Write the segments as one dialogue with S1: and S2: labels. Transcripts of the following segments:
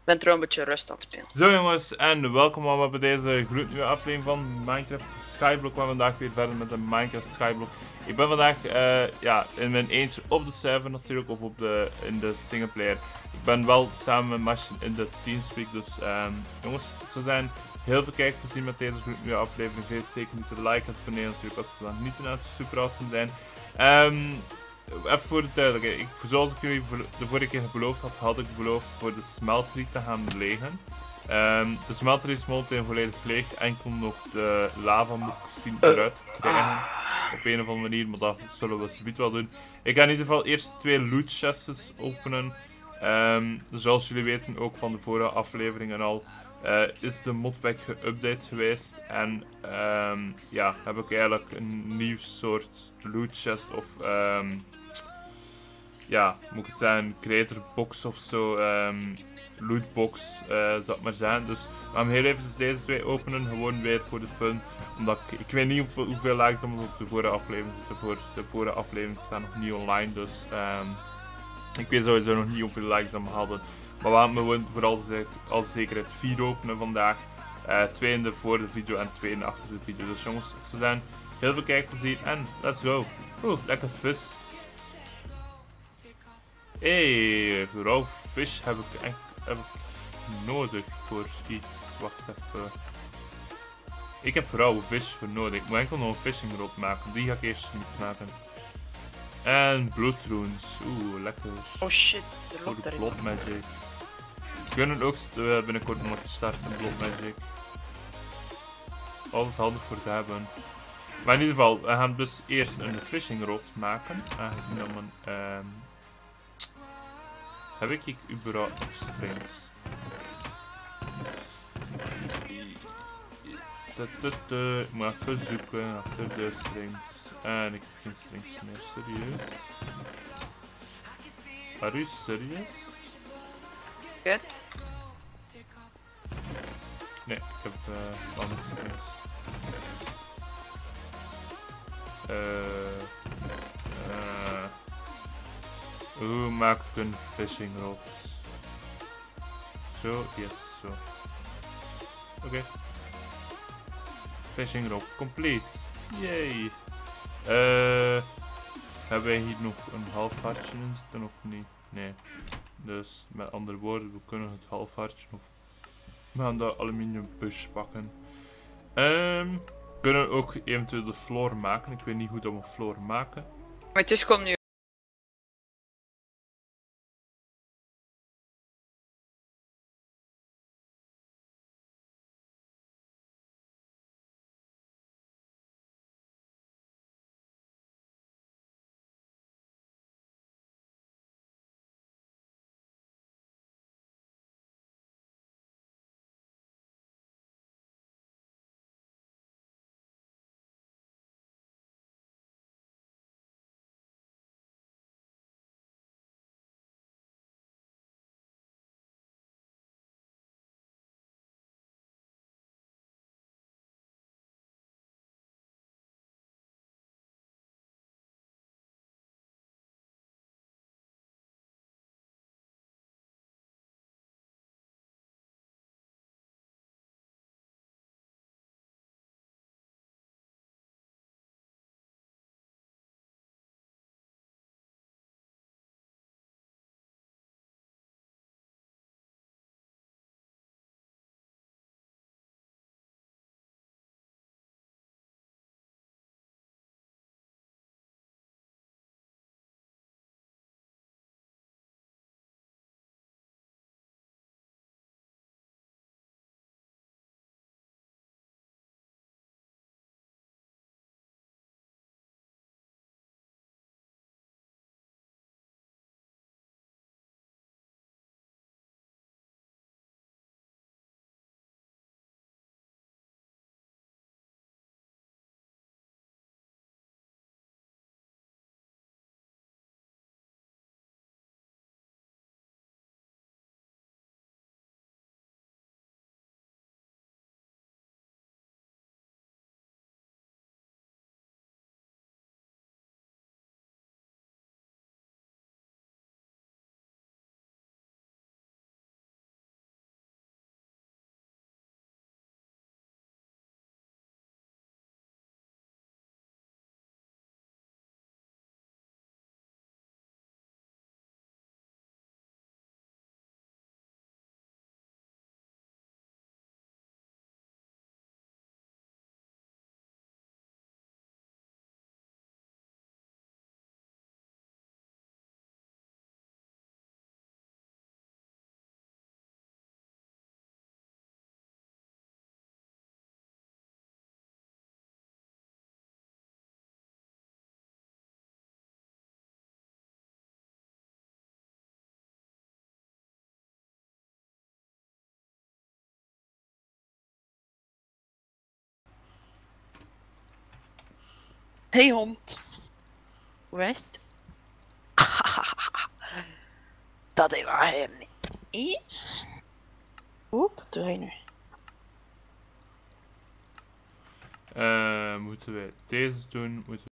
S1: ben trouwens een beetje rust aan het spelen.
S2: Zo jongens, en welkom allemaal bij deze gloednieuwe aflevering van Minecraft Skyblock. We gaan vandaag weer verder met de Minecraft Skyblock. Ik ben vandaag in mijn eentje op de server natuurlijk, of in de singleplayer. Ik ben wel samen met Masje in de Teamspeak, dus jongens, het zou zijn heel veel kijkplezier met deze gloednieuwe aflevering. Vergeet zeker niet te liken en te abonneren natuurlijk, als het dan niet te super awesome zijn. Even voor de duidelijkheid, zoals ik jullie de vorige keer beloofd had, had ik beloofd voor de smeltery te gaan legen. De smelter is momenteel volledig leeg, enkel nog de lava moet ik zien eruit krijgen. Op een of andere manier, maar dat zullen we zoiets wel doen. Ik ga in ieder geval eerst 2 loot chests openen. Zoals jullie weten, ook van de vorige aflevering en al, is de modpack geüpdate geweest. En heb ik eigenlijk een nieuw soort loot chest of moet ik het zeggen, creator box of zo, lootbox, zou ik maar zijn. Dus we gaan heel even deze 2 openen, gewoon weer voor de fun. Omdat ik weet niet hoeveel likes er op de vorige aflevering zitten. De vorige aflevering staan nog niet online, dus ik weet sowieso nog niet hoeveel likes we hadden. Maar we gaan gewoon voor alle zekerheid 4 openen vandaag. 2 in de voor de video en 2 in de achter de video. Dus jongens, ik zou zijn, heel veel kijkplezier en let's go. Oeh, lekker vis. Rauw vis heb ik nodig voor iets. Wacht even. Ik heb rauwe vis voor nodig. Ik moet enkel nog een fishing rod maken. Die ga ik eerst maken. En bloedroens. Oeh, lekker.
S1: Oh shit, er
S2: voor
S1: loopt
S2: de
S1: daarin.
S2: blood magic. We kunnen ook binnenkort nog starten, blood magic. Altijd handig voor te hebben. Maar in ieder geval, we gaan dus eerst een fishing rod maken. Aangezien dat mijn heb ik überhaupt nog strings? Ik moet even zoeken achter de strings. En ik heb geen strings meer, serieus? Are you serious?
S1: Kut.
S2: Nee, ik heb andere strings. Hoe maak ik een fishing rod? Zo, yes, zo. Oké. Fishing rod complete. Yay. Hebben wij hier nog een half hartje in zitten of niet? Nee. Dus met andere woorden, we kunnen het half hartje of we gaan de aluminium bush pakken. We kunnen ook eventueel de floor maken. Ik weet niet hoe dat we floor maken.
S1: Maar het is komt nu. Hey hond. Hoe is het? Dat is waar hij niet. Oep, wat doe je nu?
S2: Moeten we deze doen? Moeten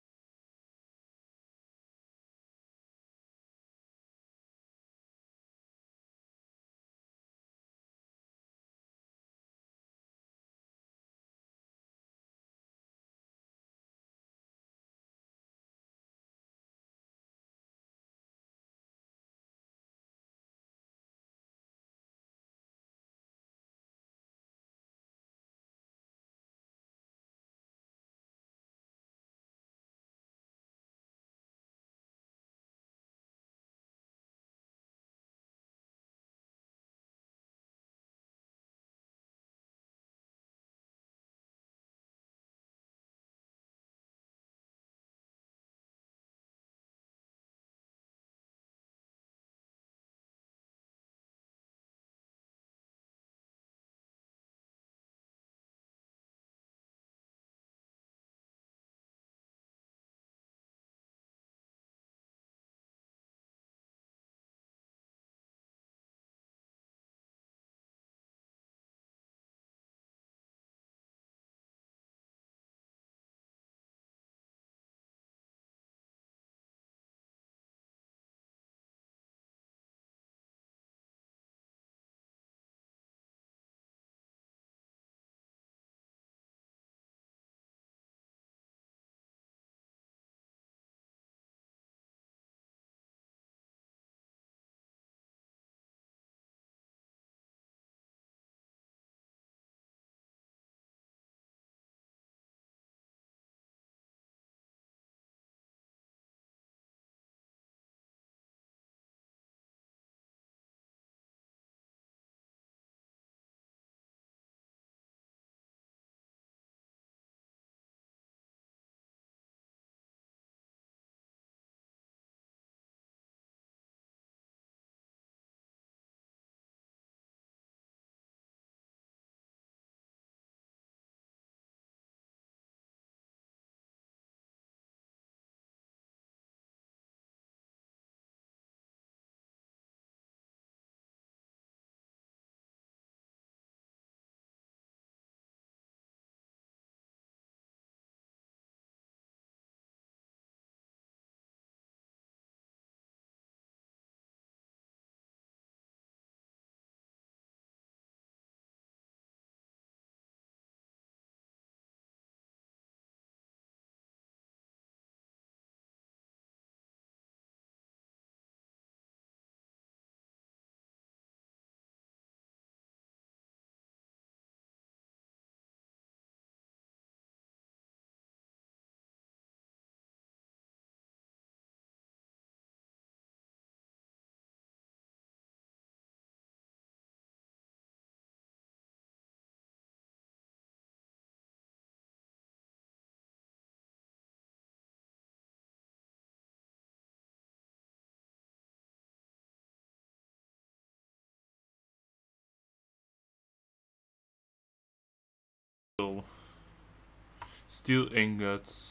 S2: we steel ingots.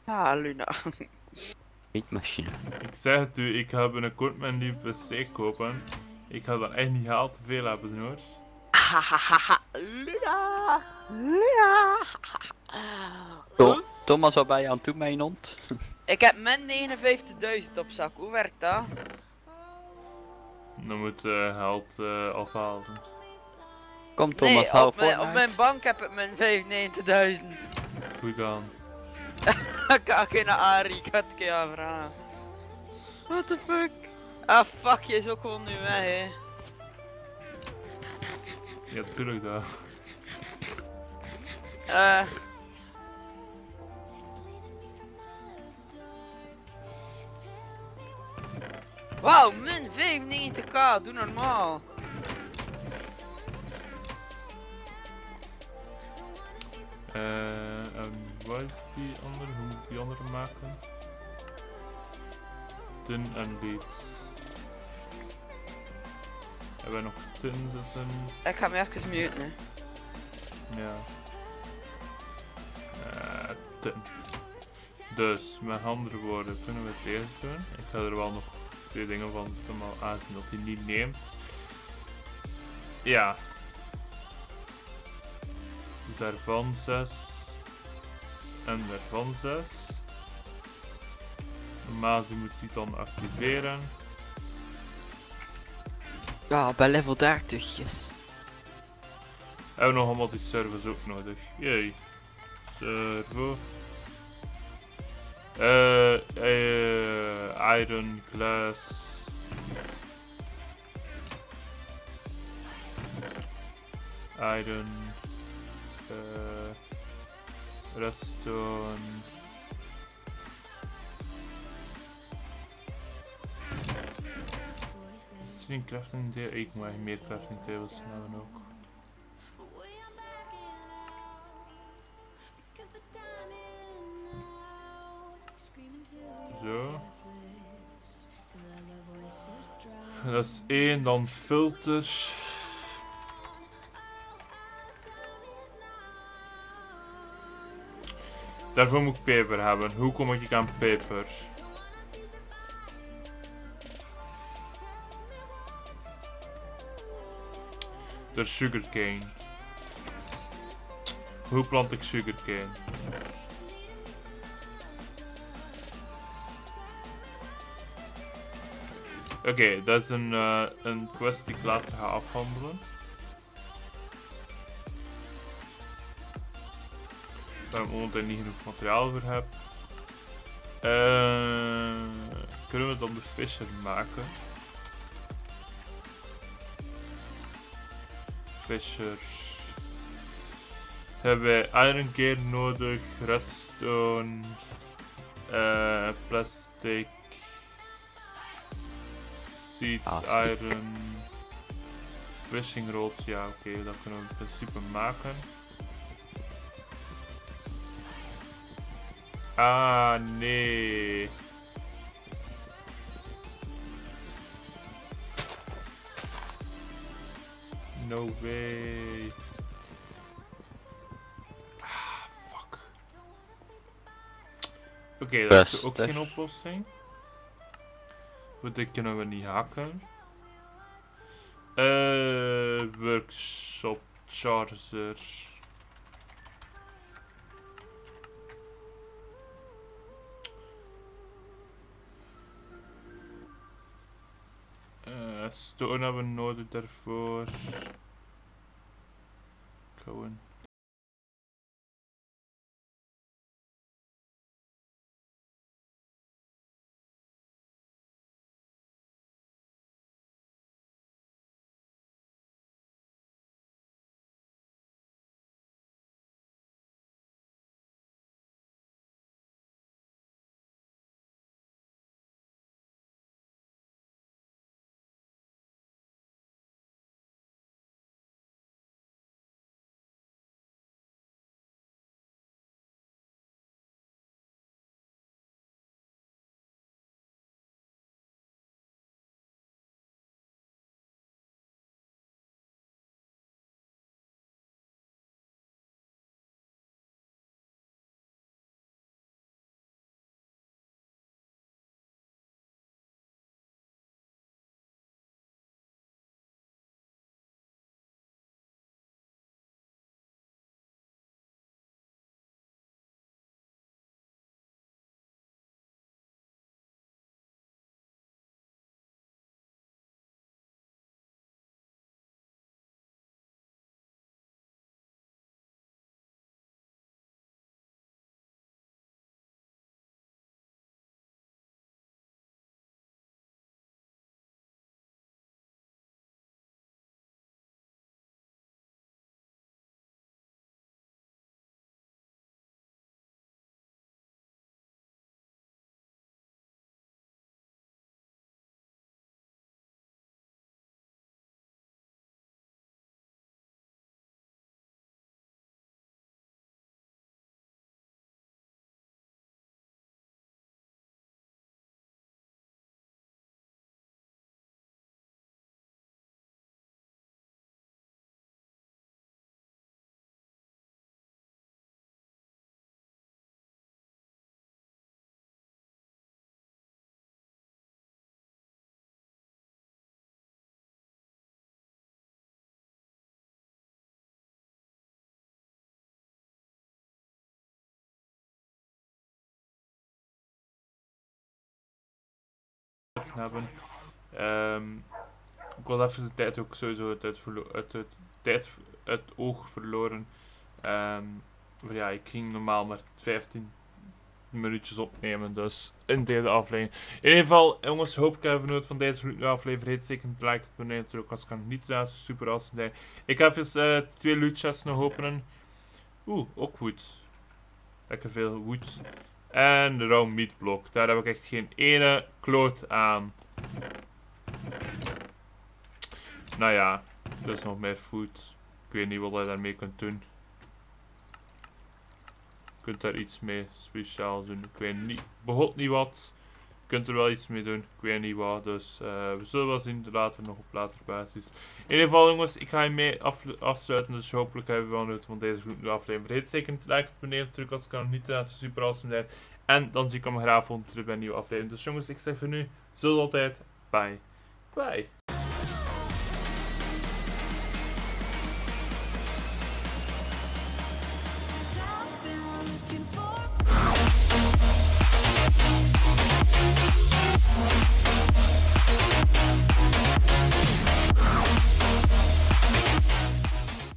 S1: Ja, Luna.
S3: Eetmachine.
S2: Ik zeg het u, ik ga binnenkort mijn nieuwe PC kopen. Ik ga dan echt niet al te veel hebben hoor.
S1: Hahaha, Luna. Luna.
S3: Thomas, wat ben je aan het doen met je hond?
S1: Ik heb min 59.000 op zak. Hoe werkt dat?
S2: Dan moet geld afhalen.
S3: Kom Thomas,
S1: Nee,
S3: hou
S1: op mijn
S3: Fortnite.
S1: bank heb ik min 95.000.
S2: Goed aan.
S1: Ik ga geen naar Arie, ik ga het een keer aanvragen. What the fuck? Ah fuck, je is ook gewoon nu weg hè.
S2: Ja, tuurlijk dat.
S1: Wauw, min 95k, doe normaal.
S2: En wat is die andere? Hoe moet ik die andere maken? Tin en leads. Hebben we nog tin zitten?
S1: Ik ga me even muten.
S2: Ja. Tin. Dus, met andere woorden kunnen we het eerst doen. Ik ga er wel nog 2 dingen van zetten, maar aanzien dat hij niet neemt. Ja. Daarvan 6. En daarvan 6. Normaal moet die dan activeren.
S3: Ja, bij level 30. Yes.
S2: Hebben we nog allemaal die servers ook nodig. Jee. Servo. Iron, glass. Iron. Redstone. Misschien crafting deel. Ik moet meer crafting tables hebben ook. Zo. Dat is 1, dan filters. Daarvoor moet ik peper hebben. Hoe kom ik aan peper? Door sugarcane. Hoe plant ik sugarcane? Oké, dat is een quest die ik later ga afhandelen. Waar ik momenteel niet genoeg materiaal voor heb. Kunnen we dan de visser maken? Fishers. Hebben wij iron gear nodig, redstone, plastic, seeds, iron, fishing rods. Ja, oké, dat kunnen we in principe maken. Ah, nee. No way. Ah, fuck. Oké, dat is ook geen oplossing. Goed, dit kunnen we niet hacken. Workshop charger. Stone hebben we nodig daarvoor. Gewoon. hebben. Ik had even de tijd ook sowieso uit oog verloren. Maar ja, ik ging normaal maar 15 minuutjes opnemen, dus in deze aflevering. In ieder geval, jongens, hoop ik even genoten van deze aflevering. Zeker te liken, te abonneren natuurlijk, als ik kan niet raad, super awesome zijn. Ik ga even 2 loot chests nog openen. Oeh, ook wood. Lekker veel wood. En de raw meat blok, daar heb ik echt geen ene kloot aan. Nou ja, dus nog meer food. Ik weet niet wat je daarmee kunt doen. Je kunt daar iets mee speciaal doen. Ik weet niet, begot niet wat. Je kunt er wel iets mee doen. Ik weet niet wat. Dus we zullen wel zien later nog op later basis. In ieder geval jongens, ik ga hiermee afsluiten. Dus hopelijk hebben we wel genoten van deze nieuwe aflevering. Vergeet zeker niet te liken, te abonneren natuurlijk als het kan. Niet te super awesome zijn. En dan zie ik hem graag volgende keer bij een nieuwe aflevering. Dus jongens, ik zeg voor nu, zoals altijd, bye. Bye.